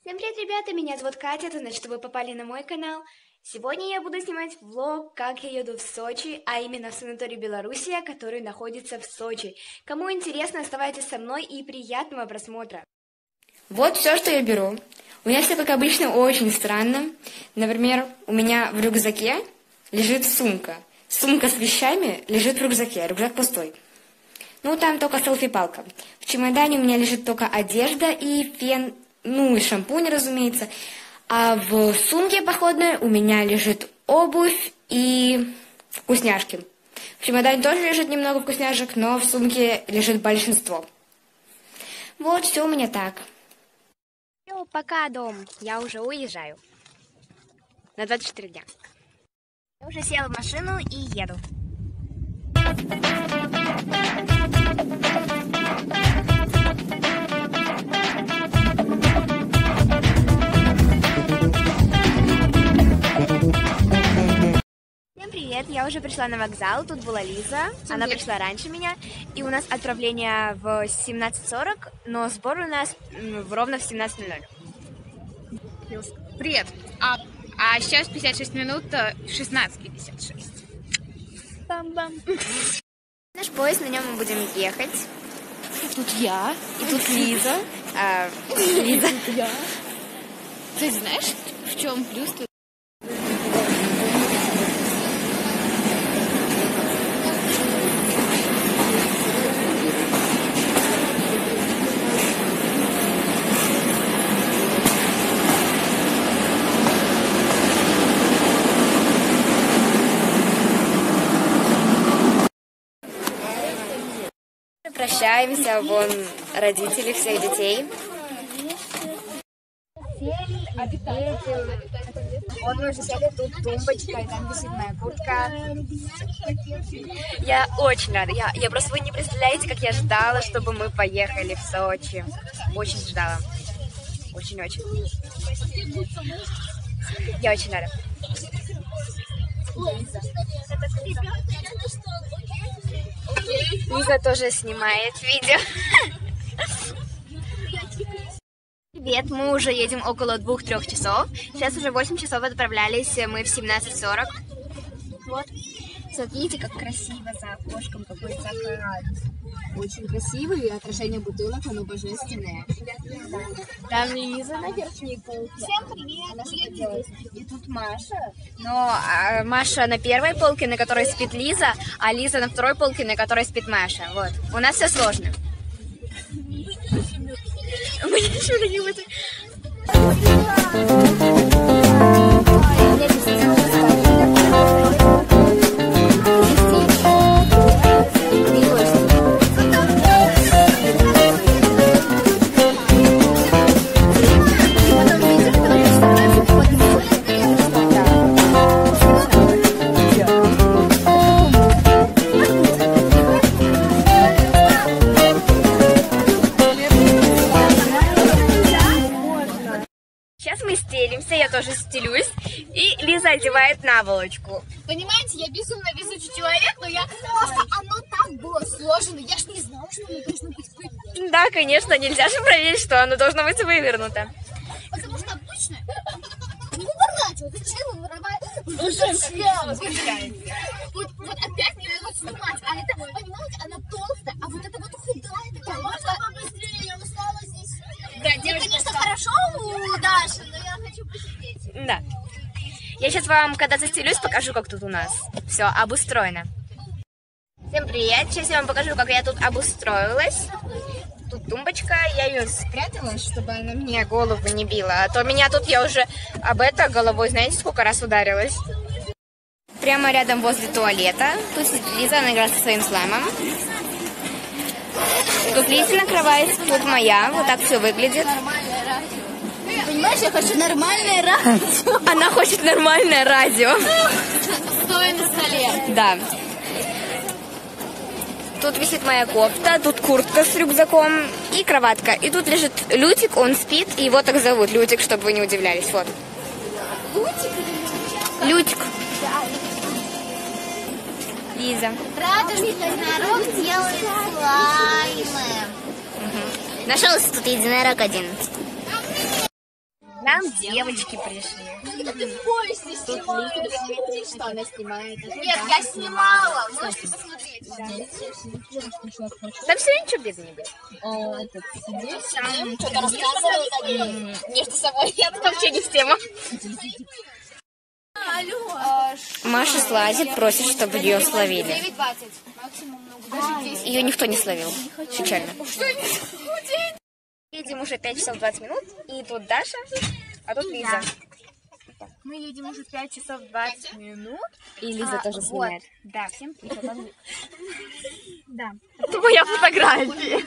Всем привет, ребята, меня зовут Катя, это значит, что вы попали на мой канал. Сегодня я буду снимать влог, как я еду в Сочи, а именно в санаторий Белоруссия, который находится в Сочи. Кому интересно, оставайтесь со мной и приятного просмотра. Вот все, что я беру. У меня все, как обычно, очень странно. Например, у меня в рюкзаке лежит сумка. Сумка с вещами лежит в рюкзаке, рюкзак пустой. Ну, там только селфи-палка. В чемодане у меня лежит только одежда и фен, ну и шампунь, разумеется. А в сумке походной у меня лежит обувь и вкусняшки. В чемодане тоже лежит немного вкусняшек, но в сумке лежит большинство. Вот, все у меня так. Все, пока, дом. Я уже уезжаю. На 24 дня. Я уже села в машину и еду. Всем привет, я уже пришла на вокзал, тут была Лиза, она пришла раньше меня, и у нас отправление в 17:40, но сбор у нас ровно в 17:00. Привет, а сейчас 56 минут, 16:56. Бам-бам. Наш поезд, на нем мы будем ехать. Тут я. И тут Лиза. Лиза. Я. Ты знаешь, в чем плюс? Прощаемся, вон родители всех детей. Вот мы уже сели, тут тумбочка, и там висит моя куртка. Я очень рада. Я просто, вы не представляете, как я ждала, чтобы мы поехали в Сочи. Очень ждала. Очень-очень. Я очень рада. Лиза тоже снимает видео. Привет, мы уже едем около 2-3 часов. Сейчас уже 8 часов отправлялись, мы в 17:40. Вот. Смотрите, как красиво за окошком, какой закат. Очень красивый, отражение бутылок, оно божественное. Там Лиза на верхней полке. Всем привет! Она что делает? И тут Маша. Но Маша на первой полке, на которой спит Лиза, а Лиза на второй полке, на которой спит Маша. Вот. У нас все сложно. Мы еще не будем. Сейчас мы стелимся, я тоже стелюсь, и Лиза одевает наволочку. Понимаете, я безумно везучий человек, но я просто, оно так было сложено, я ж не знала, что оно должно быть вывернуто. Да, конечно, нельзя же проверить, что оно должно быть вывернуто. Потому что обычно не выворачивать, зачем выворачивать? Вот опять не могу снимать, а это, понимаете, она толстая, а вот это вот худая такая. Можно побыстрее, я устала здесь. Да, девочка, конечно, хорошо у Даши, но я хочу посидеть. Да. Я сейчас вам, когда застелюсь, покажу, как тут у нас все обустроено. Всем привет! Сейчас я вам покажу, как я тут обустроилась. Тут тумбочка, я ее спрятала, чтобы она мне голову не била. А то меня тут, я уже об это головой, знаете, сколько раз ударилась. Прямо рядом возле туалета. Тут сидит Лиза, она играет со своим слаймом. Тут Лизина кровать, тут моя. Вот так все выглядит. Понимаешь, я хочу нормальное радио. Она хочет нормальное радио. Стоя на столе. Да. Тут висит моя кофта, тут куртка с рюкзаком и кроватка. И тут лежит Лютик, он спит, и его так зовут, Лютик, чтобы вы не удивлялись. Вот. Лютик. Лиза. Радужный единорог делает слаймы. Нашелся тут единорог один. там девочки пришли. Что она снимает? Нет, я снимала. Можете посмотреть. Там все ничего без не было. Что-то рассказывают они между собой. Это вообще не в тему. Маша слазит, просит, чтобы ее словили. Ее никто не словил. Печально. Едем уже 5 часов 20 минут, и тут Даша, а тут Лиза. Мы едем уже 5 часов 20 минут. И Лиза тоже снимает. Да, всем привет. Да. Это моя фотография.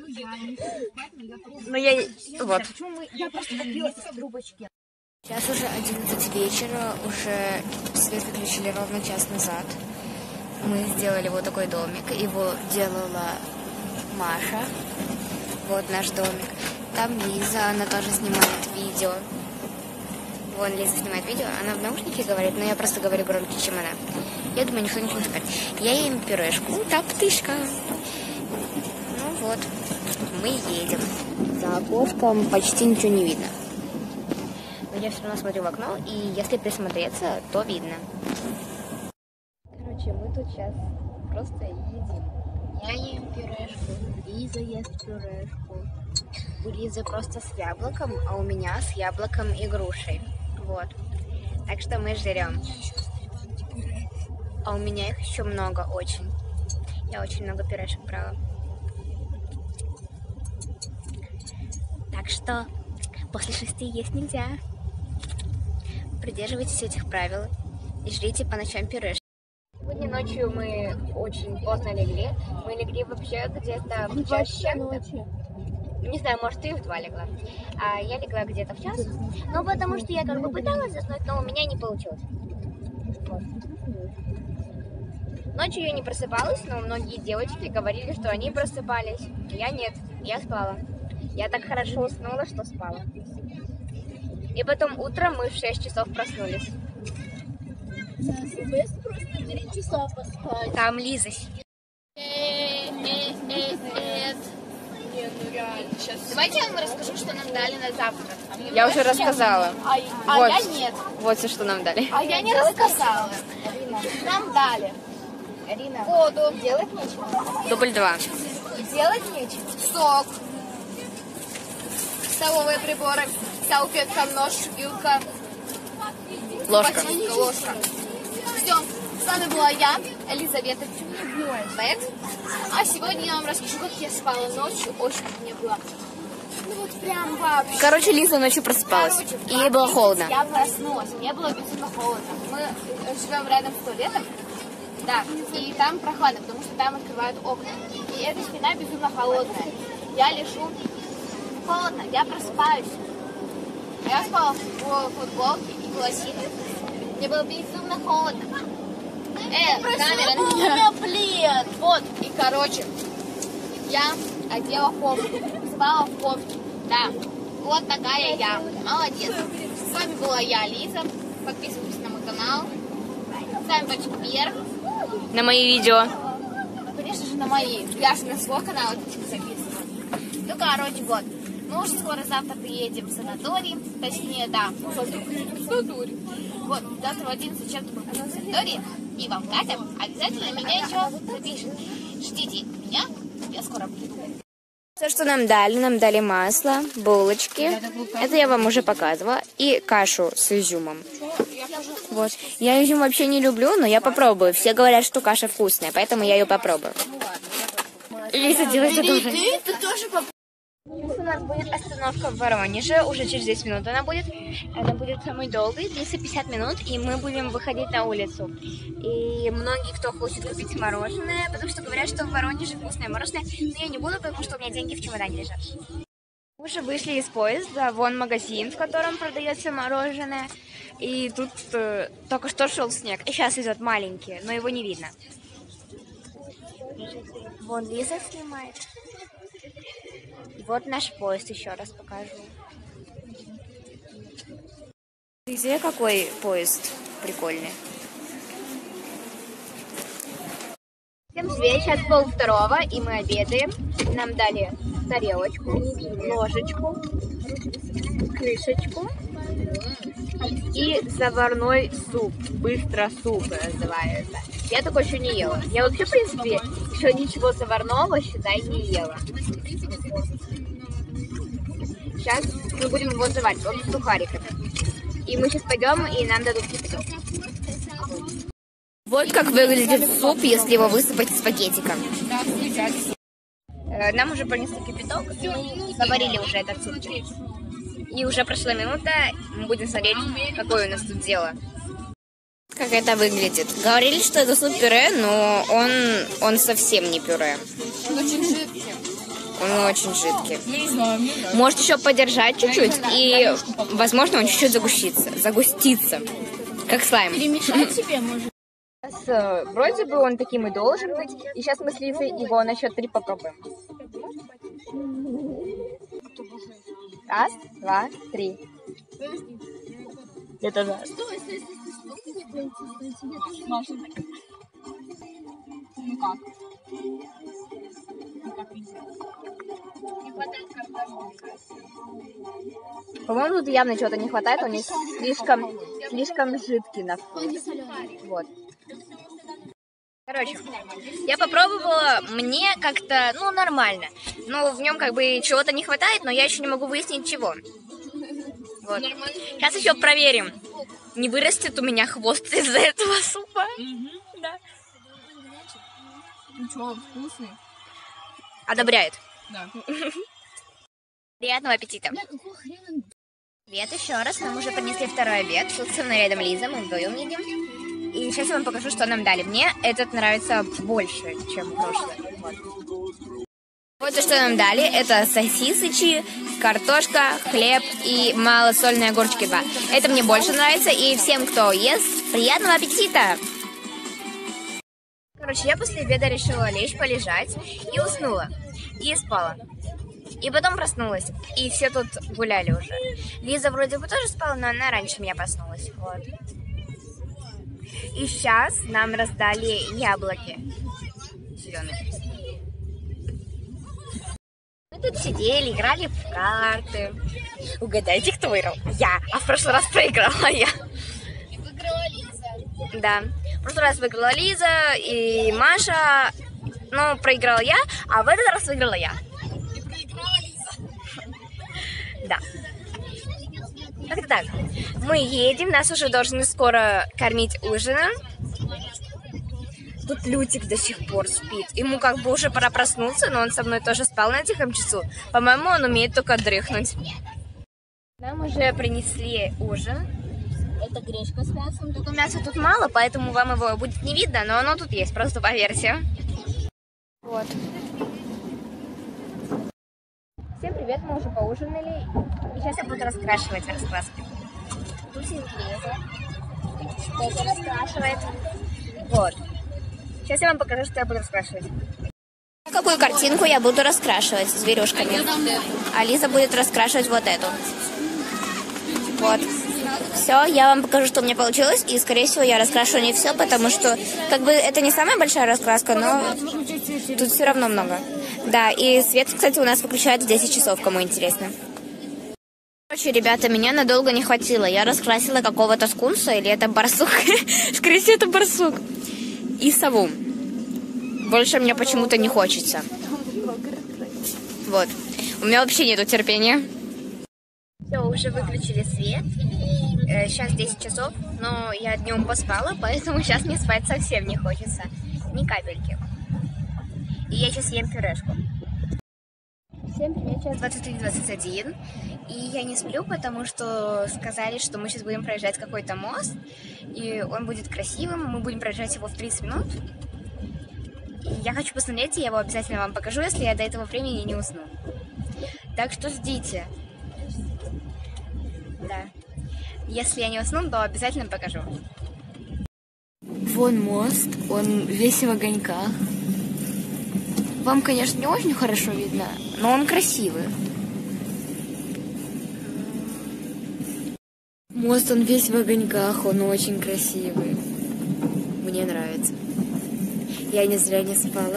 Ну я... Вот. Я просто добилась с трубочки. Сейчас уже 11 вечера, уже свет выключили ровно час назад. Мы сделали вот такой домик, его делала Маша. Вот наш домик. Там Лиза, она тоже снимает видео. Вон Лиза снимает видео, она в наушнике говорит, но я просто говорю громче, чем она. Я думаю, никто ничего не скажет. Я ем пюрешку, та птышка. Ну вот, мы едем. За окошком почти ничего не видно. Но я все равно смотрю в окно, и если присмотреться, то видно. Короче, мы тут сейчас просто едим. Я ем пюрешку, Лиза ест пюрешку. У Лизы просто с яблоком, а у меня с яблоком и грушей. Вот. Так что мы жрем. А у меня их еще много очень. Я очень много пюрешек брала. Так что после 6 есть нельзя. Придерживайтесь этих правил и жрите по ночам пюрешки. Сегодня ночью мы очень поздно легли. Мы легли вообще где-то в час с чем-то. Не знаю, может, ты в 2 легла. А я легла где-то в час. Ну, потому что я как бы пыталась заснуть, но у меня не получилось. Вот. Ночью я не просыпалась, но многие девочки говорили, что они просыпались. Я нет, я спала. Я так хорошо уснула, что спала. И потом утром мы в 6 часов проснулись. Просто 3 часа поспать. Там Лиза сидит. Давайте я вам расскажу, что нам дали на завтрак. Я уже рассказала. А Вот. я нет. Вот все, что нам дали. А я не рассказала. Нам дали воду. Делать нечего. Дубль 2. Делать нечего. Сок. Столовые приборы. Салфетка, нож, вилка. Ложка. Ложка. Все. С вами была я, Елизавета Бэк. А сегодня я вам расскажу, как я спала ночью. Очень мне было. Ну вот прям вообще. Короче, Лиза ночью просыпалась. Короче, И ей было холодно. Я проснулась, мне было безумно холодно. Мы живем рядом с туалетом, да, и там прохладно, потому что там открывают окна. И эта стена безумно холодная. Я лежу, холодно, я просыпаюсь. А я спала в футболке и в лосинах. Мне было безумно холодно. Камера на меня. Блин. Вот, и короче, я одела кофту, спала в кофте. Да, вот такая я. Молодец. С вами была я, Лиза. Подписывайтесь на мой канал. Ставим пальчик вверх. На мои видео. Конечно же, на мои. Я же на свой канал это записываю. Ну, короче, вот. Мы уже скоро завтра приедем в санаторий. Точнее, да. В санаторий. Вот, завтра в 11 чем-то мы будем в санатории. И вам Катя обязательно меня еще запишет. Ждите меня. Я скоро приду. Все, что нам дали масло, булочки. Это я вам уже показывала. И кашу с изюмом. Вот. Я изюм вообще не люблю, но я попробую. Все говорят, что каша вкусная, поэтому я ее попробую. Лиза делает продолжение. Ты тоже Сейчас у нас будет остановка в Воронеже, уже через 10 минут она будет самой долгой, длится 50 минут, и мы будем выходить на улицу. И многие, кто хочет купить мороженое, потому что говорят, что в Воронеже вкусное мороженое, но я не буду, потому что у меня деньги в чемодане лежат. Мы уже вышли из поезда, вон магазин, в котором продается мороженое, и тут только что шел снег, и сейчас идет маленький, но его не видно. Вон Лиза снимает. Вот наш поезд, еще раз покажу. Где какой поезд прикольный? Всем привет, сейчас 12:30, и мы обедаем. Нам дали тарелочку, ложечку, крышечку. И заварной суп. Быстро суп называется. Я такой еще не ела. Я вообще, в принципе, еще ничего заварного, считай, не ела. Сейчас мы будем его заваривать. Он с сухариками. И мы сейчас пойдем, и нам дадут кипяток. Вот как выглядит суп, если его высыпать из пакетика. Нам уже принесли кипяток, заварили уже этот суп. И уже прошла минута, мы будем смотреть, какое у нас тут дело. Как это выглядит. Говорили, что это суп-пюре, но он совсем не пюре. Он очень жидкий. Он очень жидкий. Не знаю, мне нравится. Может еще подержать чуть-чуть, и, возможно, он чуть-чуть загустится. Как слайм. Перемешать себе можно. Вроде бы он таким и должен быть. И сейчас мы с Лизой его на счет 3 попробуем. 1, 2, 3. Я тоже. Стой. Маша. Ну как? Не хватает картошки. По-моему, тут явно чего-то не хватает. Он слишком жидкий на вкус. Вот. Короче, я попробовала, мне как-то, нормально. Но в нем как бы чего-то не хватает, но я еще не могу выяснить, чего. Вот. Сейчас еще проверим, не вырастет у меня хвост из-за этого супа. Да. Ну что, вкусный? Одобряет. Да. Приятного аппетита. Привет еще раз, нам уже принесли второй обед. Тут со мной рядом Лиза, мы вдвоем едим. И сейчас я вам покажу, что нам дали. Мне этот нравится больше, чем прошлый. Вот что нам дали. Это сосисочки, картошка, хлеб и малосольные огурчики 2. Это мне больше нравится. И всем, кто ест, приятного аппетита! Короче, я после обеда решила лечь, полежать. И уснула. И спала. И потом проснулась. И все тут гуляли уже. Лиза вроде бы тоже спала, но она раньше меня проснулась. Вот. И сейчас нам раздали яблоки зеленые. Мы тут сидели, играли в карты. Угадайте, кто выиграл? Я. А в прошлый раз проиграла я. И выиграла Лиза. Да. В прошлый раз выиграла Лиза и Маша. Ну, проиграла я, а в этот раз выиграла я. И проиграла Лиза. Да. Как-то так. Мы едем, нас уже должны скоро кормить ужином. Тут Лютик до сих пор спит. Ему как бы уже пора проснуться, но он со мной тоже спал на тихом часу. По-моему, он умеет только дрыхнуть. Нам уже принесли ужин. Это гречка с мясом. Только мяса тут мало, поэтому вам его будет не видно, но оно тут есть, просто поверьте. Вот. Всем привет, мы уже поужинали. И сейчас я буду раскрашивать раскраски. Тут сидит Лиза. Тоже раскрашивает. Вот. Сейчас я вам покажу, что я буду раскрашивать. Какую картинку я буду раскрашивать с зверюшками. А Лиза будет раскрашивать вот эту. Вот. Все, я вам покажу, что у меня получилось. И, скорее всего, я раскрашу не все, потому что, как бы, это не самая большая раскраска, но тут все равно много. Да, и свет, кстати, у нас выключают в 10 часов, кому интересно. Короче, ребята, меня надолго не хватило. Я раскрасила какого-то скунса, или это барсук. Скорее всего, это барсук. И сову. Больше мне почему-то не хочется. Вот. У меня вообще нету терпения. Все, уже выключили свет. Сейчас 10 часов, но я днем поспала, поэтому сейчас мне спать совсем не хочется. Ни капельки. И я сейчас ем пюрешку. Всем привет, сейчас 23:21. И я не сплю, потому что сказали, что мы сейчас будем проезжать какой-то мост. И он будет красивым, мы будем проезжать его в 30 минут. И я хочу посмотреть, и я его обязательно вам покажу, если я до этого времени не усну. Так что ждите. Да. Если я не усну, то обязательно покажу. Вон мост, он весь в огоньках. Вам, конечно, не очень хорошо видно, но он красивый. Мост, он весь в огоньках, он очень красивый. Мне нравится. Я не зря не спала.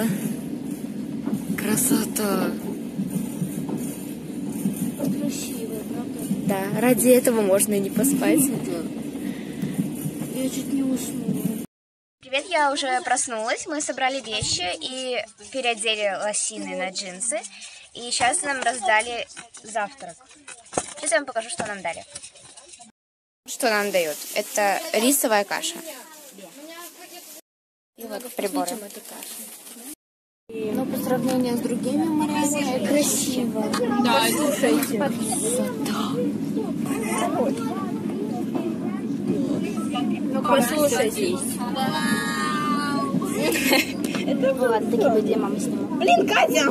Красота. Красивый, правда? Да, ради этого можно и не поспать. Я чуть не уснула. Привет, я уже проснулась. Мы собрали вещи и переодели лосины на джинсы. И сейчас нам раздали завтрак. Сейчас я вам покажу, что нам дали. Что нам дают? Это рисовая каша. И вот приборы. Но по сравнению с другими морями красиво. Да, слушайте. Ну, послушайте. Ладно, такие видео мама снимала. Блин, Катя!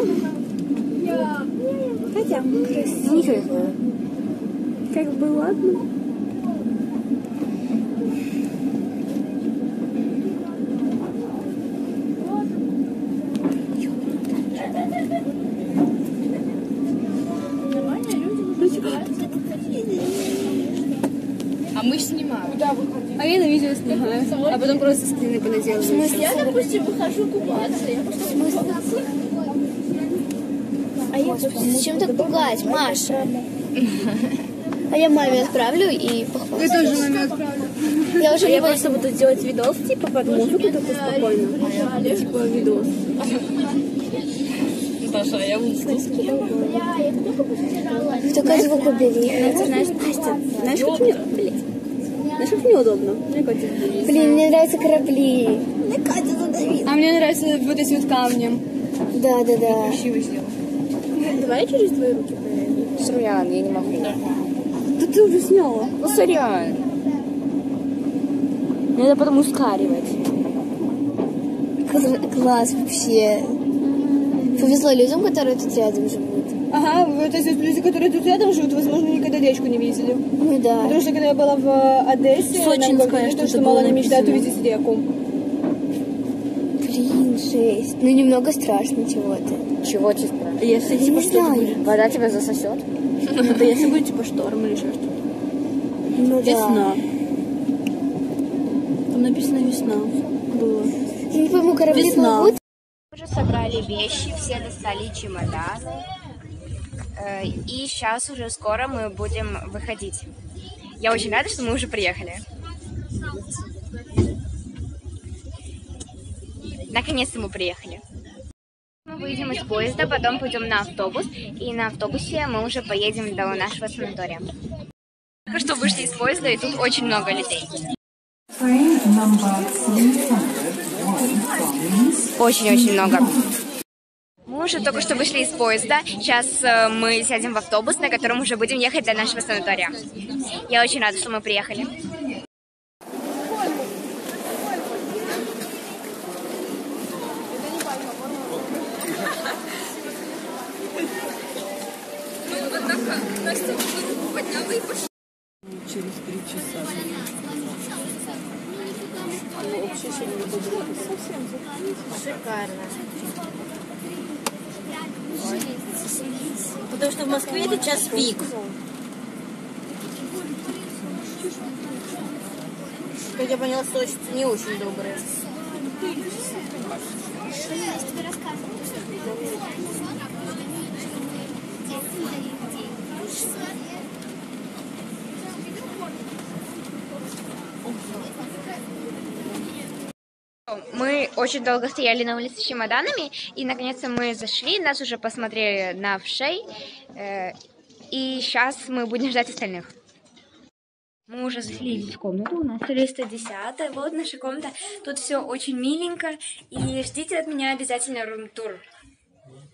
Катя, красиво. Как бы ладно. А мы снимаем. А я на видео снимаю. А потом просто скрины понаделаю. В смысле? Я, допустим, выхожу купаться. А я, зачем так пугать, Маша? А я маме отправлю и похвастаюсь. Ты тоже маме отправлю. Я уже не буду. Просто буду делать видос, типа, под музыку, только спокойно. Типа, видос. Даша, я Только звук убери. Настя, знаешь, как мне... Блин. Знаешь, как неудобно? Блин, мне нравятся корабли. А мне нравятся вот эти вот камни. Да. Красиво сделано. Давай через твои руки проверим. Сорян, я не могу. Да ты уже сняла. Ну, сорян. Надо потом ускоривать. Класс вообще. Повезло людям, которые тут рядом живут. Ага, вот эти люди, которые тут рядом живут, возможно, никогда речку не видели. Ну да. Потому что, когда я была в Одессе, Сочинская, нам говорили, что-то что было мало не мечтают написано. увидеть реку. Блин, жесть. Ну немного страшно чего-то. Чего тебе страшно? Если, Я не знаю. Вода тебя засосет? это если будет, типа, шторм или еще что-то. Ну да. Весна. Там написано весна. Было. Я не пойму, корабли Весна. плывут. Мы уже собрали вещи, все достали чемоданы. И сейчас уже скоро мы будем выходить. Я очень рада, что мы уже приехали. Наконец-то мы приехали. Мы выйдем из поезда, потом пойдем на автобус. И на автобусе мы уже поедем до нашего санатория. Только что вышли из поезда, и тут очень много людей. Очень-очень много. Мы уже только что вышли из поезда. Сейчас мы сядем в автобус, на котором уже будем ехать до нашего санатория. Я очень рада, что мы приехали. Через 3 часа. Шикарно. Потому что в Москве это час пик. Как я поняла, Сочи не очень добрые. Мы очень долго стояли на улице с чемоданами, и наконец-то мы зашли, нас уже посмотрели на вшей, и сейчас мы будем ждать остальных. Мы уже заселились в комнату, у нас 310-я, вот наша комната, тут все очень миленько, и ждите от меня обязательно рум-тур.